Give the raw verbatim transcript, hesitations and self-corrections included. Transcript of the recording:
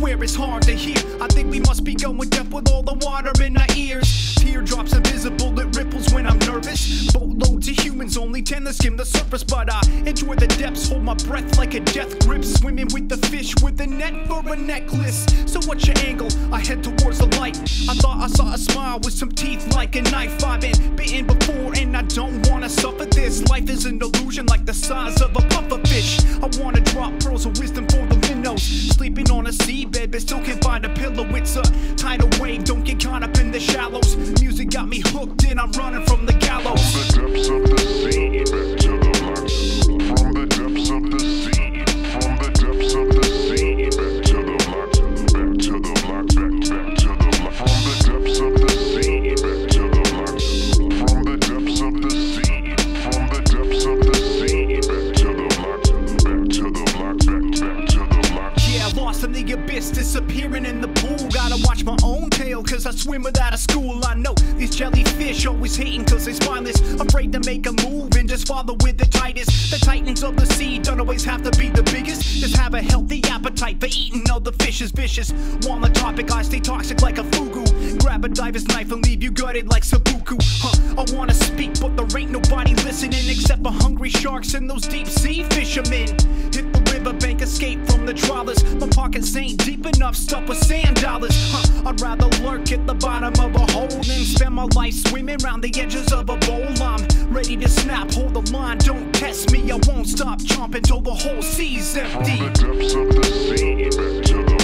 swear it's hard to hear. I think we must be going deaf with all the water in our ears. Teardrops invisible, it ripples when I'm nervous. Boatloads of humans only tend to skim the surface, but I enjoy the depths, hold my breath like a death grip. Swimming with the fish with a net for a necklace. So what's your angle? I head towards the light. I thought I saw a smile with some teeth like a knife. I've been bitten before and I don't wanna suffer this. Life is an illusion like the size of a puffer fish. I wanna drop pearls of wisdom for the minnows. Sleeping on a seabed but still can't find a pillow. It's a tidal wave, don't get caught up in the shallows. Music got me hooked and I'm running from the gallows. From the depths of the sea, back to the block. From the depths of the sea, from the depths of the sea, back to the block, back to the block, back, back to the block. From the depths of the sea, back to the block. From the depths of the sea, from the depths of the sea, back to the block, back to the block, back, back to the block. Yeah, lost in the abyss, disappearing in the pool. Gotta watch my own tail, cause I swim without a school. I know these jellyfish always hating cause they spineless. Afraid to make a move and just follow with the tightest. The titans of the sea don't always have to be the biggest. Just have a healthy appetite for eating other fish is vicious. On the topic, I stay toxic like a fugu. Grab a diver's knife and leave you gutted like seppuku. Huh, I wanna speak but there ain't nobody listening except for hungry sharks and those deep sea fishermen. Hit the riverbank, escape from the trawlers. My pockets ain't deep enough, stuffed with sand dollars. Huh, I'd rather lurk at the bottom of a hole than spend my life swimming around the edges of a bowl. I'm ready to snap, hold the line, don't test me. I won't stop chomping till the whole sea's empty. From the depths of the sea, back to the